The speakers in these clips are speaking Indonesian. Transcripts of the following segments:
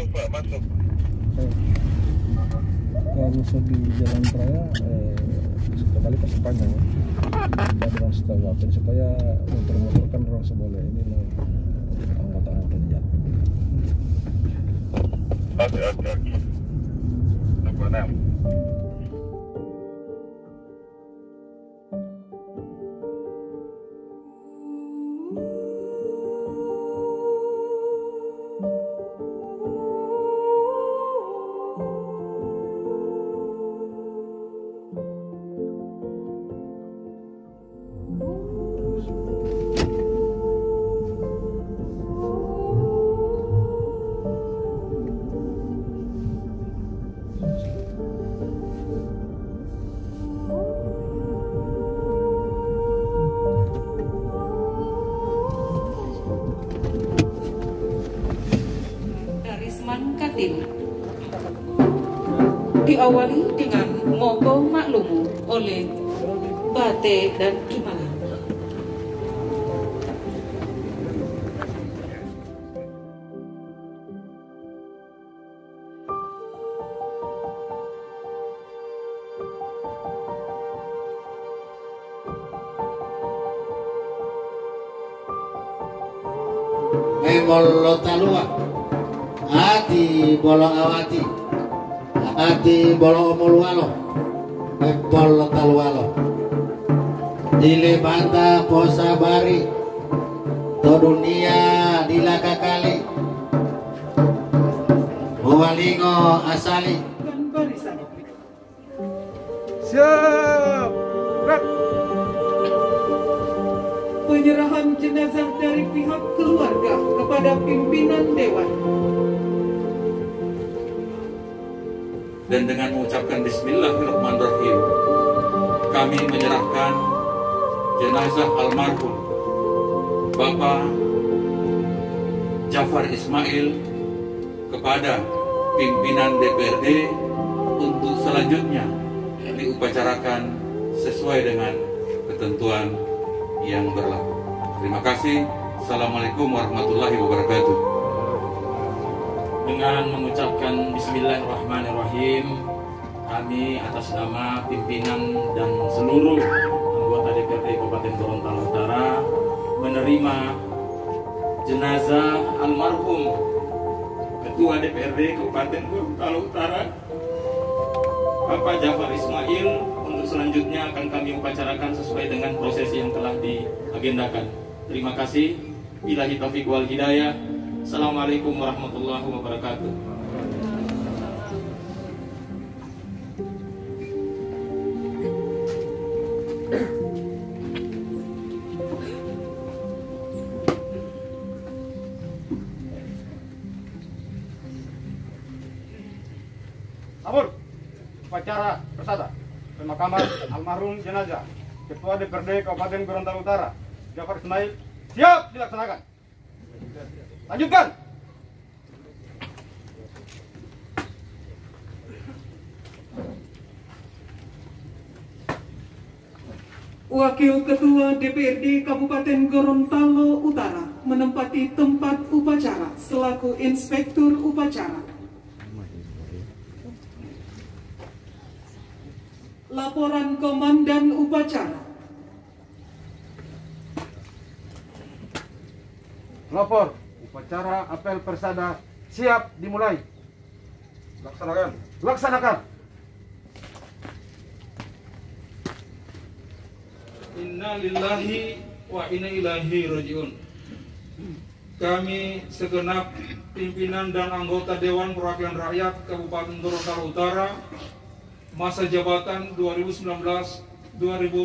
Pak, masuk. Kalau segi jalan raya kembali ke sepanjang dengan setawatin supaya motor-motor kan orang seboleh ini anggota jalan. Oke. Apa nam? Diawali dengan Mogo Maklumu oleh Bate dan Jumalan. Memolo talua ati bolong awati ati bolong omolualo memolo talualo dile banta posa bari to dunia dilaka kali Walingo asali Dan barisan. Siap. Penyerahan jenazah dari pihak keluarga kepada pimpinan Dewan. Dan dengan mengucapkan Bismillahirrahmanirrahim, kami menyerahkan jenazah almarhum Bapak Jafar Ismail kepada pimpinan DPRD untuk selanjutnya diupacarakan sesuai dengan ketentuan yang berlaku. Terima kasih. Assalamualaikum warahmatullahi wabarakatuh. Dengan mengucapkan Bismillahirrahmanirrahim, kami atas nama pimpinan dan seluruh anggota DPRD Kabupaten Gorontalo Utara menerima jenazah almarhum Ketua DPRD Kabupaten Gorontalo Utara Bapak Jafar Ismail. Untuk selanjutnya akan kami upacarakan sesuai dengan proses yang telah diagendakan. Terima kasih. Billahi taufiq wal hidayah. Assalamualaikum warahmatullahi wabarakatuh. Sabur, upacara persada pemakaman almarhum jenazah Ketua DPRD Kabupaten Gorontalo Utara Jafar Ismail siap dilaksanakan. Lanjutkan. Wakil Ketua DPRD Kabupaten Gorontalo Utara menempati tempat upacara selaku Inspektur Upacara. Laporan Komandan Upacara. Lapor upacara apel persada siap dimulai. Laksanakan. Inna lillahi wa inna ilaihi rajiun. Kami segenap pimpinan dan anggota Dewan Perwakilan Rakyat Kabupaten Gorontalo Utara masa jabatan 2019-2024.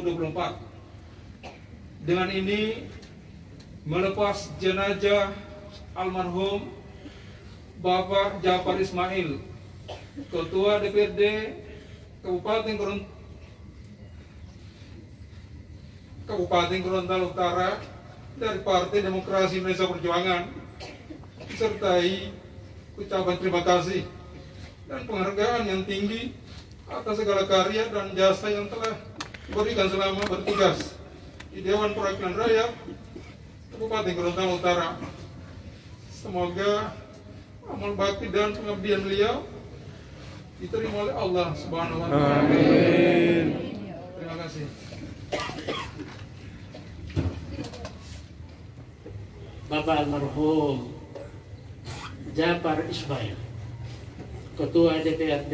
Dengan ini melepas jenazah almarhum Bapak Jafar Ismail, Ketua DPRD Kabupaten Gorontalo Utara dari Partai Demokrasi Indonesia Perjuangan, disertai ucapan terima kasih dan penghargaan yang tinggi atas segala karya dan jasa yang telah diberikan selama bertugas di Dewan Perwakilan Rakyat Kabupaten Gorontalo Utara. Semoga amal bakti dan pengabdian beliau diterima oleh Allah Subhanahu wa taala. Terima kasih. Bapak almarhum Jafar Ismail, Ketua DPRD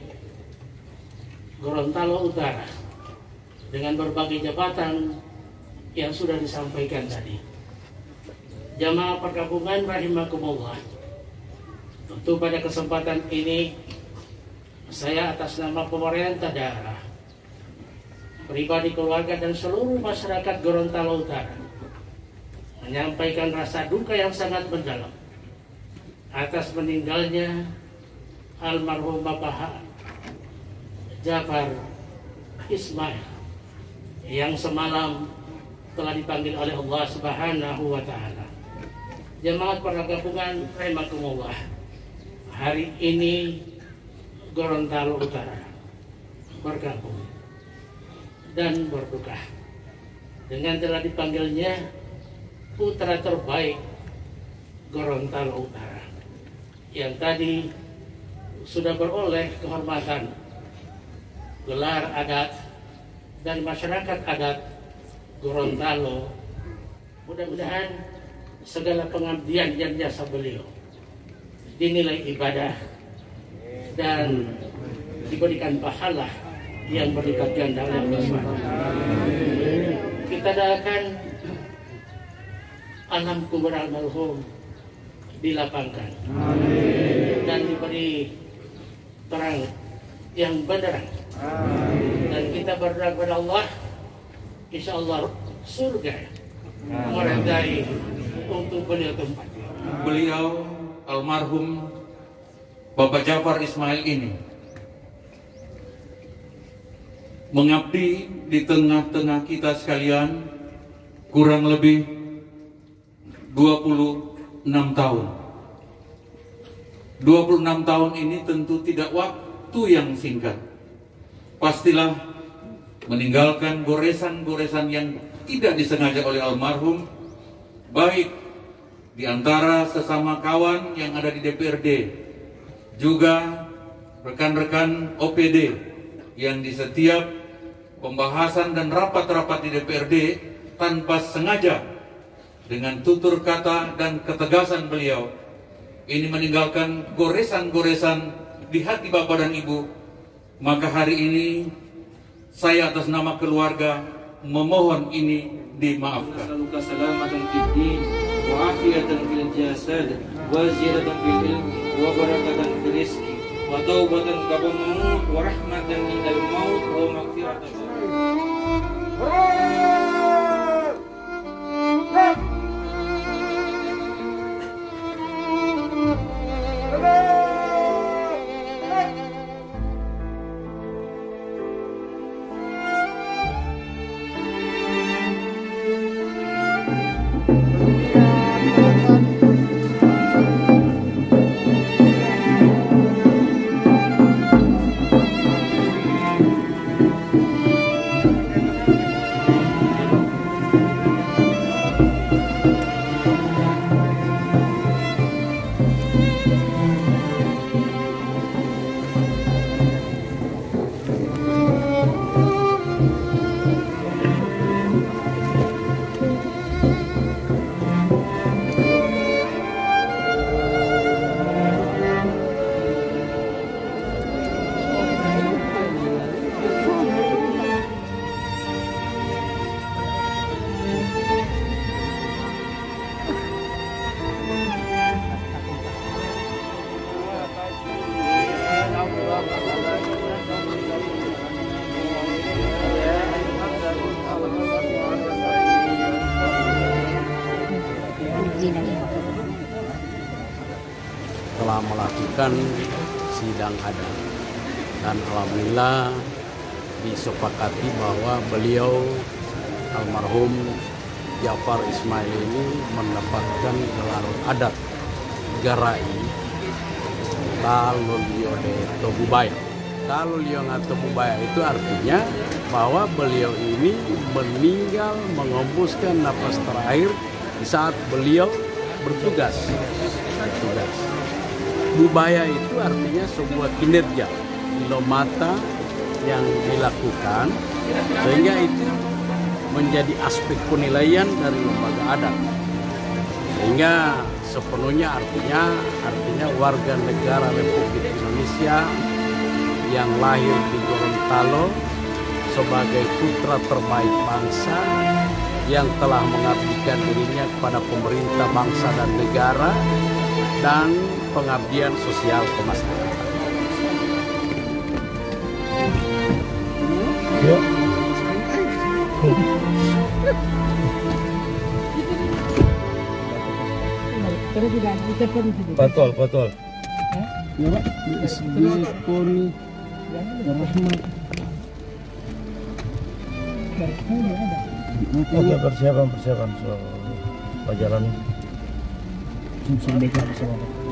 Gorontalo Utara, dengan berbagai jabatan yang sudah disampaikan tadi. Jamaah perkampungan rahimakumullah, tentu pada kesempatan ini saya atas nama pemerintah daerah, pribadi, keluarga, dan seluruh masyarakat Gorontalo Utara menyampaikan rasa duka yang sangat mendalam atas meninggalnya almarhum Bapak Jafar Ismail yang semalam telah dipanggil oleh Allah Subhanahu wa taala. Jemaat perkampungan rahimakumullah, hari ini Gorontalo Utara bergabung dan berduka dengan telah dipanggilnya putra terbaik Gorontalo Utara yang tadi sudah beroleh kehormatan gelar adat dari masyarakat adat Gorontalo. Mudah-mudahan segala pengabdian dan jasa beliau dinilai ibadah dan diberikan pahala yang berlipat ganda oleh Allah SWT. Kita doakan alam kubur almarhum dilapangkan dan diberi terang yang benderang, dan kita berdoa kepada Allah, insya Allah surga meredai untuk beliau tempat. Beliau almarhum Bapak Jafar Ismail ini mengabdi di tengah-tengah kita sekalian kurang lebih 26 tahun. 26 tahun ini tentu tidak waktu yang singkat. Pastilah meninggalkan goresan-goresan yang tidak disengaja oleh almarhum, baik di antara sesama kawan yang ada di DPRD, juga rekan-rekan OPD yang di setiap pembahasan dan rapat-rapat di DPRD tanpa sengaja dengan tutur kata dan ketegasan beliau ini meninggalkan goresan-goresan di hati Bapak dan Ibu. Maka hari ini saya atas nama keluarga memohon ini dimaafkan. Nasaluka salamatan fid din wa afiatan fil jasad wa ziyadatan fil ilmi wa barakatan fil rizqi wa taubatan qabla maut wa rahmatan minal maut wa maghfiratan. Telah melakukan sidang adat dan alhamdulillah disepakati bahwa beliau almarhum Jafar Ismail ini mendapatkan gelar adat Garai Talulio de Tobubaya. Talulio de Tobubaya itu artinya bahwa beliau ini meninggal mengembuskan napas terakhir di saat beliau bertugas. Bubaya itu artinya sebuah kinerja mata yang dilakukan, sehingga itu menjadi aspek penilaian dari lembaga adat, sehingga sepenuhnya artinya warga negara Republik Indonesia yang lahir di Gorontalo sebagai putra terbaik bangsa yang telah mengabdikan dirinya kepada pemerintah bangsa dan negara dan pengabdian sosial kemasyarakatan. Betul. Ya Pak, SB Polri Rahmat. Oke, persiapan so perjalanan. Sudah